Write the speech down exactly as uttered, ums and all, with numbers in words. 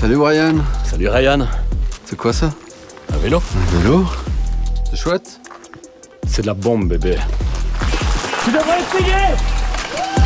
Salut Brian. Salut Ryan. C'est quoi ça? Un vélo. Un vélo? C'est chouette. C'est de la bombe, bébé. Tu devrais essayer.